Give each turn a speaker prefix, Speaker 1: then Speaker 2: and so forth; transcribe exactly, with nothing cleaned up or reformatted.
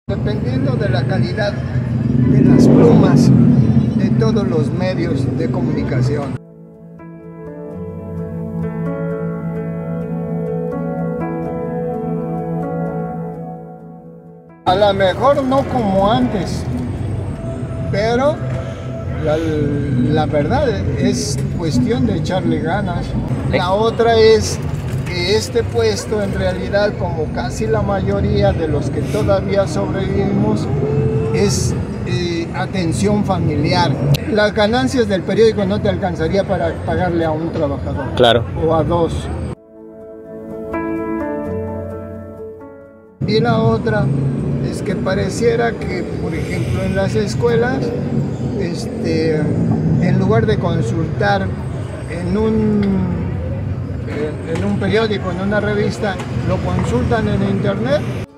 Speaker 1: Dependiendo de la calidad de las plumas de todos los medios de comunicación. A lo mejor no como antes, pero la, la verdad es cuestión de echarle ganas. La otra es que este puesto, en realidad, como casi la mayoría de los que todavía sobrevivimos, es eh, atención familiar. Las ganancias del periódico no te alcanzaría para pagarle a un trabajador.
Speaker 2: Claro.
Speaker 1: O a dos. Y la otra es que pareciera que, por ejemplo, en las escuelas, este, en lugar de consultar en un en un periódico, en una revista, lo consultan en internet.